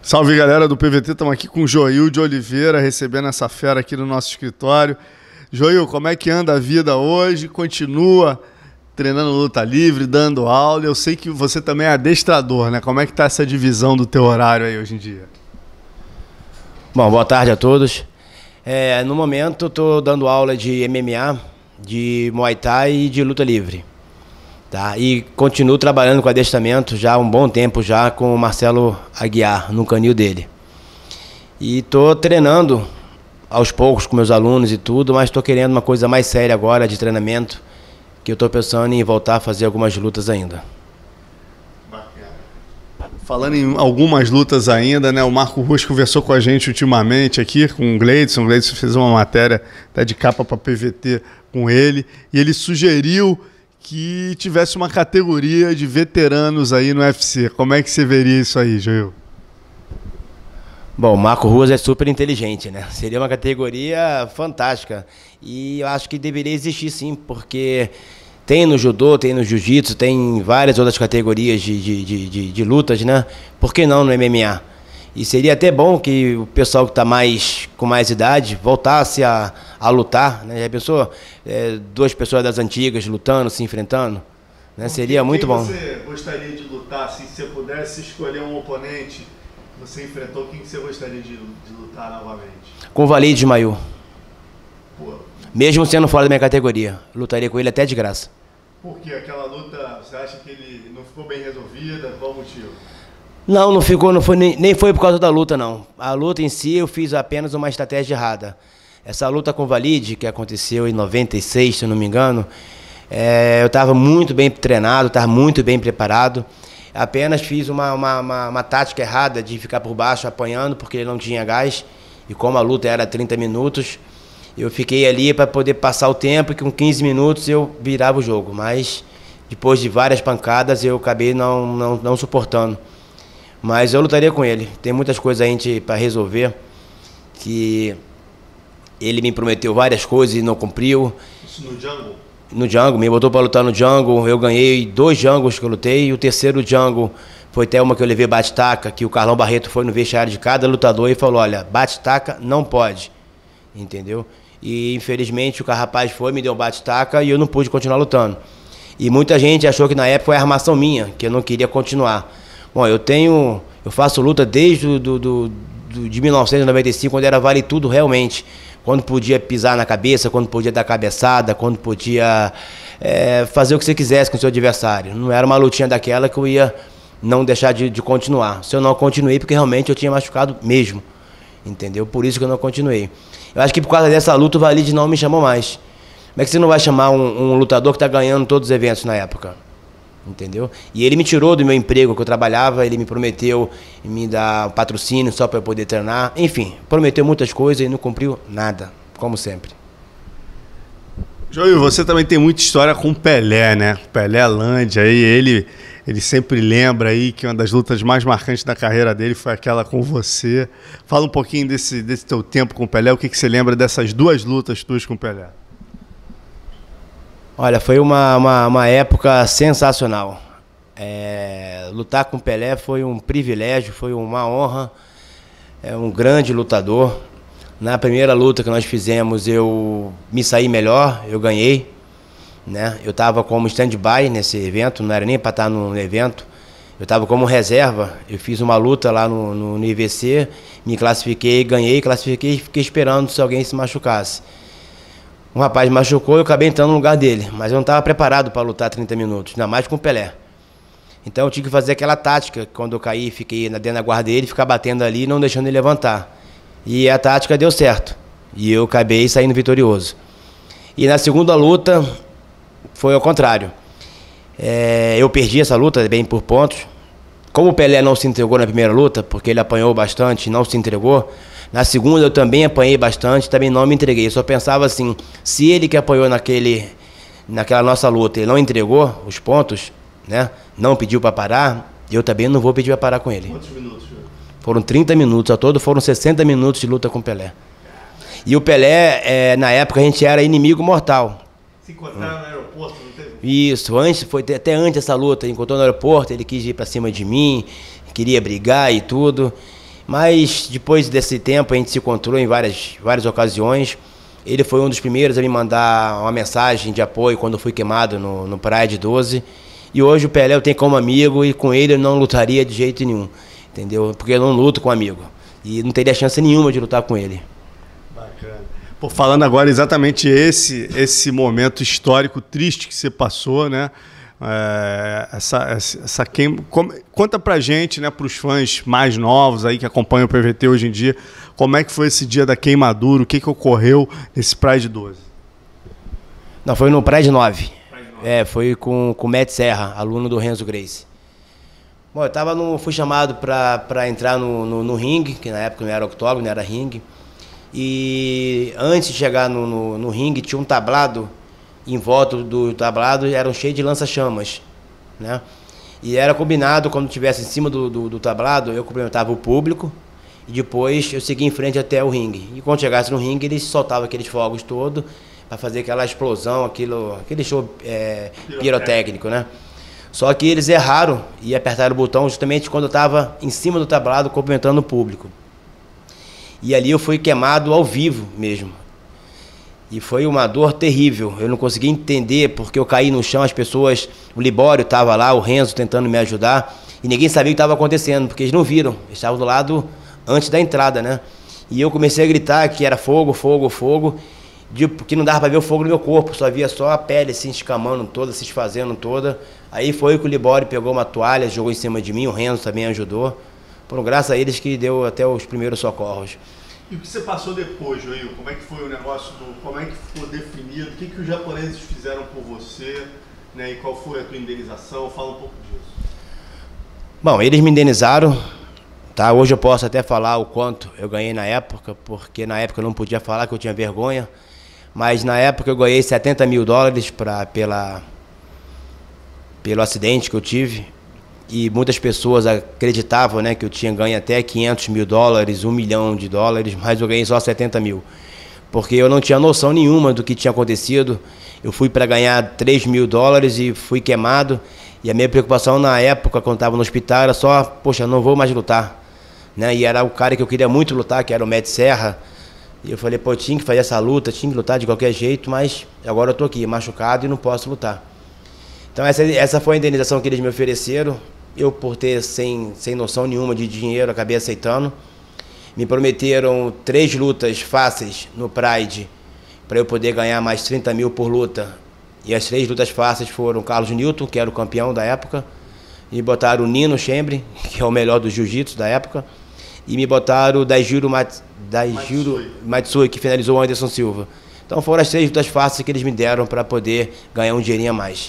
Salve, galera do PVT, estamos aqui com o Joil de Oliveira, recebendo essa fera aqui no nosso escritório. Joil, como é que anda a vida hoje? Continua treinando luta livre, dando aula? Eu sei que você também é adestrador, né? Como é que tá essa divisão do teu horário aí hoje em dia? Bom, boa tarde a todos. No momento estou dando aula de MMA, de Muay Thai e de luta livre. Tá? E continuo trabalhando com adestramento já há um bom tempo já com o Marcelo Aguiar, no canil dele. E estou treinando aos poucos com meus alunos e tudo, mas estou querendo uma coisa mais séria agora de treinamento, que eu estou pensando em voltar a fazer algumas lutas ainda. Falando em algumas lutas ainda, né? O Marco Ruas conversou com a gente ultimamente aqui, com o Gleidson. O Gleidson fez uma matéria até de capa para PVT com ele, e ele sugeriu que tivesse uma categoria de veteranos aí no UFC. Como é que você veria isso aí, Joil? Bom, o Marco Ruas é super inteligente, né? Seria uma categoria fantástica. E eu acho que deveria existir sim, porque tem no judô, tem no jiu-jitsu, tem várias outras categorias de lutas, né? Por que não no MMA? E seria até bom que o pessoal que está com mais idade voltasse a lutar, né? Já pensou? Duas pessoas das antigas lutando, se enfrentando, né? Seria muito bom. Quem você gostaria de lutar? Se você pudesse escolher um oponente que você enfrentou, quem você gostaria de lutar novamente? Com o Walid Ismail. Mesmo sendo fora da minha categoria, lutaria com ele até de graça. Por quê? Aquela luta, você acha que ele não ficou bem resolvida? Qual o motivo? Não ficou, nem foi por causa da luta, não. A luta em si eu fiz apenas uma estratégia errada. Essa luta com o Walid, que aconteceu em 96, se eu não me engano, eu estava muito bem treinado, estava muito bem preparado. Apenas fiz uma tática errada de ficar por baixo apanhando, porque ele não tinha gás. E como a luta era 30 minutos, eu fiquei ali para poder passar o tempo, e com 15 minutos eu virava o jogo. Mas depois de várias pancadas eu acabei não suportando. Mas eu lutaria com ele. Tem muitas coisas aí para resolver, que ele me prometeu várias coisas e não cumpriu. Isso no Jungle? No Jungle, me botou para lutar no Jungle. Eu ganhei 2 Jungles que eu lutei, e o terceiro Jungle foi até uma que eu levei bate-taca, que o Carlão Barreto foi no vestiário de cada lutador e falou: olha, bate-taca não pode, entendeu? E infelizmente o rapaz me deu bate-taca e eu não pude continuar lutando. E muita gente achou que na época foi armação minha, que eu não queria continuar. Bom, eu faço luta desde de 1995, quando era vale tudo realmente. Quando podia pisar na cabeça, quando podia dar cabeçada, quando podia fazer o que você quisesse com o seu adversário. Não era uma lutinha daquela que eu ia não deixar de continuar. Se eu não continuei, porque realmente eu tinha machucado mesmo, entendeu? Por isso que eu não continuei. Eu acho que por causa dessa luta o Walid não me chamou mais. Como é que você não vai chamar um lutador que está ganhando todos os eventos na época? Entendeu? E ele me tirou do meu emprego que eu trabalhava, ele me prometeu me dar patrocínio só para eu poder treinar. Enfim, prometeu muitas coisas e não cumpriu nada, como sempre. Joil, você também tem muita história com o Pelé, né? O Pelé Land, aí ele sempre lembra aí que uma das lutas mais marcantes da carreira dele foi aquela com você. Fala um pouquinho desse teu tempo com o Pelé, o que você lembra dessas 2 lutas tuas com o Pelé? Olha, foi uma época sensacional. Lutar com o Pelé foi um privilégio, foi uma honra. É um grande lutador. Na primeira luta que nós fizemos, eu me saí melhor, eu ganhei, né? Eu estava como stand-by nesse evento, não era nem para estar no evento. Eu estava como reserva, eu fiz uma luta lá no IVC, me classifiquei, ganhei, classifiquei e fiquei esperando se alguém se machucasse. Um rapaz machucou e eu acabei entrando no lugar dele, mas eu não estava preparado para lutar 30 minutos, ainda mais com o Pelé. Então eu tive que fazer aquela tática, quando eu caí, fiquei dentro da guarda dele, ficar batendo ali e não deixando ele levantar. E a tática deu certo, e eu acabei saindo vitorioso. E na segunda luta, foi ao contrário. Eu perdi essa luta bem por pontos. Como o Pelé não se entregou na primeira luta, porque ele apanhou bastante e não se entregou, na segunda eu também apanhei bastante, também não me entreguei. Eu só pensava assim, se ele que apanhou naquela nossa luta, ele não entregou os pontos, né? Não pediu para parar, eu também não vou pedir para parar com ele. Quantos minutos, Joil? Foram 30 minutos, ao todo foram 60 minutos de luta com o Pelé. E o Pelé, na época a gente era inimigo mortal. Se encontraram no aeroporto, não teve? Isso, até antes dessa luta, encontrou no aeroporto, ele quis ir para cima de mim, queria brigar e tudo. Mas depois desse tempo a gente se encontrou em várias ocasiões. Ele foi um dos primeiros a me mandar uma mensagem de apoio quando eu fui queimado no Pride 12. E hoje o Pelé eu tenho como amigo e com ele eu não lutaria de jeito nenhum, entendeu? Porque eu não luto com amigo. E não teria chance nenhuma de lutar com ele. Bacana. Pô, falando agora exatamente esse momento histórico triste que você passou, né? Essa queima. Conta pra gente, né, pros fãs mais novos aí que acompanham o PVT hoje em dia, como é que foi esse dia da queimadura, o que ocorreu nesse Pride 12? Não, foi no Pride 9. Foi com o Matt Serra, aluno do Renzo Gracie. Bom, eu fui chamado para entrar no ringue, que na época não era octógono, era ringue. E antes de chegar no ringue, tinha um tablado. Em volta do tablado eram cheios de lança-chamas, né? E era combinado, quando estivesse em cima do tablado, eu cumprimentava o público e depois eu seguia em frente até o ringue. E quando chegasse no ringue, eles soltavam aqueles fogos todos para fazer aquela explosão, aquele show pirotécnico, né? Só que eles erraram e apertaram o botão justamente quando eu estava em cima do tablado cumprimentando o público. E ali eu fui queimado ao vivo mesmo. E foi uma dor terrível. Eu não conseguia entender porque eu caí no chão, as pessoas, o Libório estava lá, o Renzo tentando me ajudar, e ninguém sabia o que estava acontecendo, porque eles não viram. Eles estavam do lado antes da entrada, né? E eu comecei a gritar que era fogo, fogo, fogo, porque não dava para ver o fogo no meu corpo, só via só a pele se escamando toda, se desfazendo toda. Aí foi que o Libório pegou uma toalha, jogou em cima de mim, o Renzo também ajudou. Foram graças a eles que deu até os primeiros socorros. E o que você passou depois, Joil? Como é que foi o negócio como é que ficou definido? O que os japoneses fizeram por você, né? E qual foi a tua indenização? Fala um pouco disso. Bom, eles me indenizaram, tá? Hoje eu posso até falar o quanto eu ganhei na época, porque na época eu não podia falar que eu tinha vergonha, mas na época eu ganhei $70 mil pelo acidente que eu tive. E muitas pessoas acreditavam, né, que eu tinha ganho até $500 mil, $1 milhão, mas eu ganhei só 70 mil. Porque eu não tinha noção nenhuma do que tinha acontecido. Eu fui para ganhar $3 mil e fui queimado. E a minha preocupação na época, quando estava no hospital, era só, poxa, não vou mais lutar, né? E era o cara que eu queria muito lutar, que era o Matt Serra. E eu falei, pô, tinha que fazer essa luta, tinha que lutar de qualquer jeito, mas agora eu tô aqui, machucado e não posso lutar. Então essa foi a indenização que eles me ofereceram. Eu, por ter sem noção nenhuma de dinheiro, acabei aceitando. Me prometeram 3 lutas fáceis no Pride, para eu poder ganhar mais 30 mil por luta. E as 3 lutas fáceis foram o Carlos Newton, que era o campeão da época, e botaram o Nino Chambre, que é o melhor do jiu-jitsu da época, e me botaram o Daijiro Matsui, que finalizou o Anderson Silva. Então foram as 3 lutas fáceis que eles me deram para poder ganhar um dinheirinho a mais.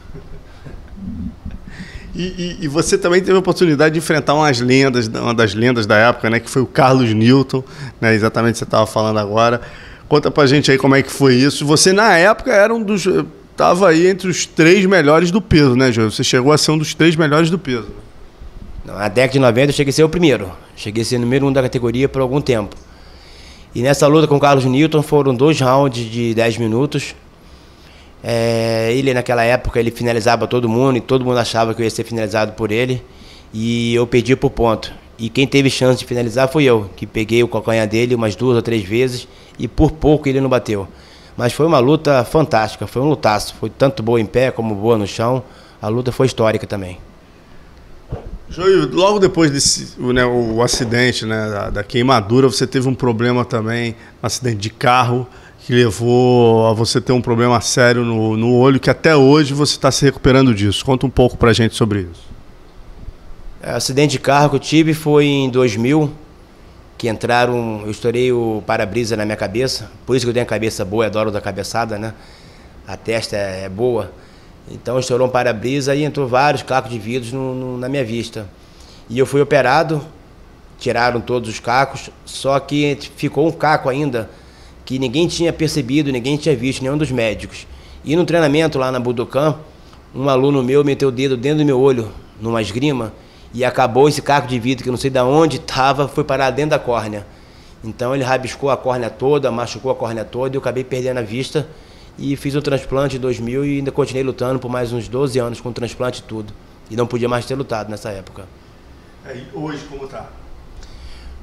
E você também teve a oportunidade de enfrentar uma das lendas da época, né, que foi o Carlos Newton, né, exatamente o que você estava falando agora. Conta pra gente aí como é que foi isso. Você, na época, estava aí entre os 3 melhores do peso, né, Joel? Você chegou a ser um dos 3 melhores do peso. Na década de 90 eu cheguei a ser o primeiro. Cheguei a ser o número 1 da categoria por algum tempo. E nessa luta com o Carlos Newton foram 2 rounds de 10 minutos. Ele naquela época ele finalizava todo mundo e todo mundo achava que eu ia ser finalizado por ele, e eu perdi por ponto, e quem teve chance de finalizar foi eu, que peguei o calcanhar dele umas 2 ou 3 vezes e por pouco ele não bateu. Mas foi uma luta fantástica, foi um lutaço, foi tanto boa em pé como boa no chão. A luta foi histórica também. Joel, logo depois desse o acidente, né, da queimadura, você teve um problema também, um acidente de carro, que levou a você ter um problema sério no olho, que até hoje você está se recuperando disso. Conta um pouco pra gente sobre isso. O acidente de carro que eu tive foi em 2000, que eu estourei o para-brisa na minha cabeça, por isso que eu tenho a cabeça boa, eu adoro da cabeçada, né? A testa é boa. Então estourou um para-brisa e entrou vários cacos de vidros na minha vista. E eu fui operado, tiraram todos os cacos, só que ficou um caco ainda, que ninguém tinha percebido, ninguém tinha visto, nenhum dos médicos. E no treinamento lá na Budokan, um aluno meu meteu o dedo dentro do meu olho, numa esgrima, e acabou esse caco de vidro, que eu não sei de onde estava, foi parar dentro da córnea. Então ele rabiscou a córnea toda, machucou a córnea toda, e eu acabei perdendo a vista, e fiz o transplante em 2000 e ainda continuei lutando por mais uns 12 anos com o transplante e tudo. E não podia mais ter lutado nessa época. E hoje como tá?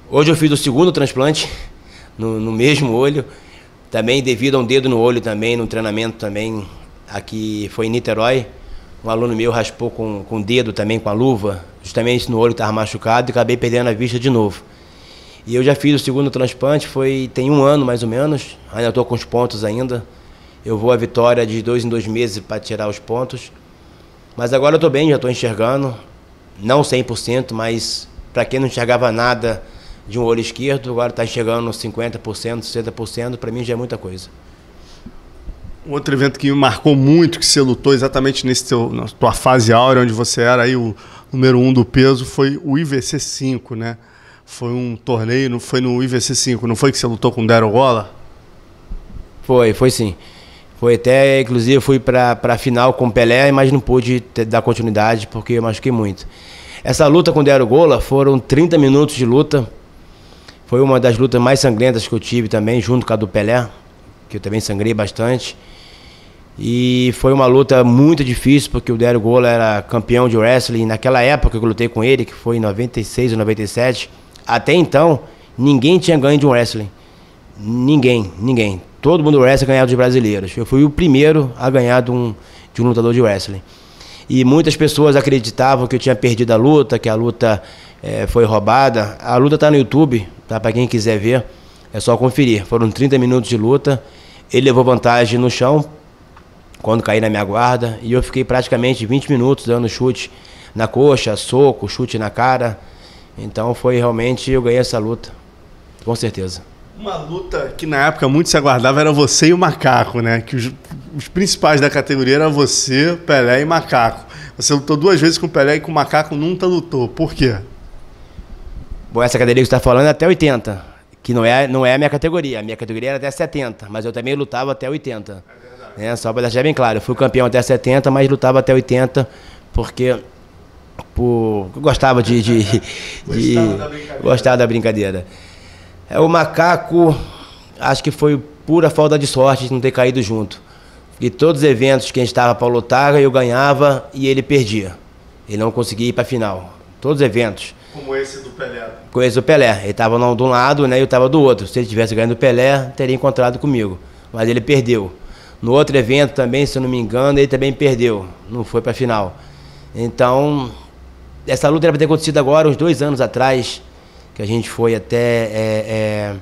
Hoje eu fiz o segundo transplante no mesmo olho, também devido a um dedo no olho também, no treinamento também, aqui foi em Niterói. Um aluno meu raspou com o dedo também, com a luva, justamente no olho que estava machucado, e acabei perdendo a vista de novo. E eu já fiz o segundo transplante, tem 1 ano mais ou menos, ainda estou com os pontos ainda. Eu vou à Vitória de 2 em 2 meses para tirar os pontos. Mas agora eu estou bem, já estou enxergando, não 100%, mas para quem não enxergava nada de um olho esquerdo, agora está enxergando 50%, 60%, para mim já é muita coisa. Outro evento que me marcou muito, que você lutou exatamente na tua fase áurea, onde você era aí o número 1 do peso, foi o IVC 5, né? Foi um torneio, foi no IVC 5, não foi que você lutou com o Daryl Gola? Foi sim. Foi até, inclusive, eu fui para a final com o Pelé, mas não pude dar continuidade porque eu machuquei muito. Essa luta com o Daryl Gola foram 30 minutos de luta. Foi uma das lutas mais sangrentas que eu tive também, junto com a do Pelé, que eu também sangrei bastante. E foi uma luta muito difícil, porque o Daryl Gola era campeão de wrestling. Naquela época que eu lutei com ele, que foi em 96 ou 97, até então, ninguém tinha ganho de um wrestling. Ninguém. Todo mundo do wrestling ganhava dos brasileiros. Eu fui o primeiro a ganhar de um lutador de wrestling. E muitas pessoas acreditavam que eu tinha perdido a luta, que a luta foi roubada. A luta está no YouTube, tá? Para quem quiser ver, é só conferir. Foram 30 minutos de luta. Ele levou vantagem no chão, quando caí na minha guarda, e eu fiquei praticamente 20 minutos dando chute na coxa, soco, chute na cara. Então foi realmente, eu ganhei essa luta, com certeza. Uma luta que na época muito se aguardava era você e o Macaco, né? Que os principais da categoria eram você, Pelé e Macaco. Você lutou 2 vezes com o Pelé e com o Macaco nunca lutou. Por quê? Bom, essa categoria que você está falando é até 80, que não é a minha categoria. A minha categoria era até 70, mas eu também lutava até 80. Só para deixar bem claro, eu fui campeão até 70, mas lutava até 80, porque eu gostava gostava da brincadeira. O Macaco, acho que foi pura falta de sorte de não ter caído junto. Porque todos os eventos que a gente estava para lutar, eu ganhava e ele perdia. Ele não conseguia ir para a final. Todos os eventos. Como esse do Pelé. Com esse do Pelé. Ele estava de um lado, né, e eu estava do outro. Se ele tivesse ganho do Pelé, teria encontrado comigo. Mas ele perdeu. No outro evento também, se eu não me engano, ele também perdeu. Não foi para a final. Então, essa luta era para ter acontecido agora, uns 2 anos atrás, que a gente foi até...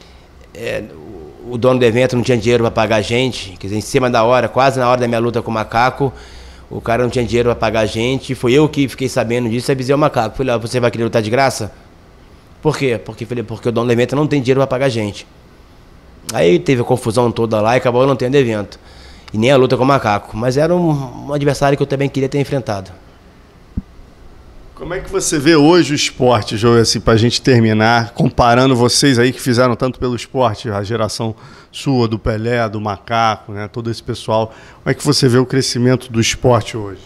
o dono do evento não tinha dinheiro para pagar a gente, quer dizer, em cima da hora, quase na hora da minha luta com o Macaco, o cara não tinha dinheiro para pagar a gente, foi eu que fiquei sabendo disso e avisei o Macaco. Falei, você vai querer lutar de graça? Por quê? Porque o dono do evento não tem dinheiro para pagar a gente. Aí teve a confusão toda lá e acabou não tendo evento. E nem a luta com o Macaco. Mas era um adversário que eu também queria ter enfrentado. Como é que você vê hoje o esporte, João, assim, para a gente terminar, comparando vocês aí que fizeram tanto pelo esporte, a geração sua, do Pelé, do Macaco, né, todo esse pessoal, como é que você vê o crescimento do esporte hoje?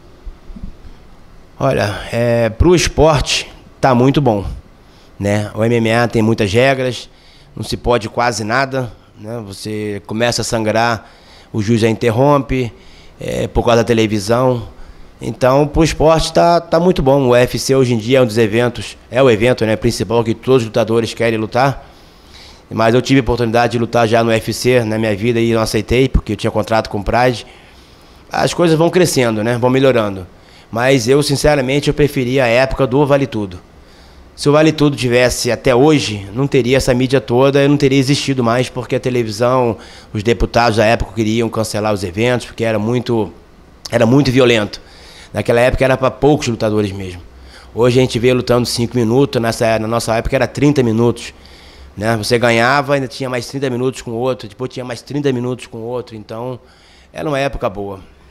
Olha, para o esporte está muito bom, né? O MMA tem muitas regras, não se pode quase nada, né? Você começa a sangrar, o juiz já interrompe, por causa da televisão. Então, para o esporte tá muito bom. O UFC hoje em dia é um dos eventos, o evento, né, principal que todos os lutadores querem lutar. Mas eu tive a oportunidade de lutar já no UFC na minha vida e não aceitei, porque eu tinha contrato com o Pride. As coisas vão crescendo, né, vão melhorando. Mas eu, sinceramente, eu preferia a época do Vale Tudo. Se o Vale Tudo tivesse até hoje, não teria essa mídia toda, não teria existido mais, porque a televisão, os deputados da época queriam cancelar os eventos, porque era muito violento. Naquela época era para poucos lutadores mesmo. Hoje a gente vê lutando 5 minutos, na nossa época era 30 minutos. Né? Você ganhava, ainda tinha mais 30 minutos com o outro, depois tinha mais 30 minutos com o outro, então era uma época boa.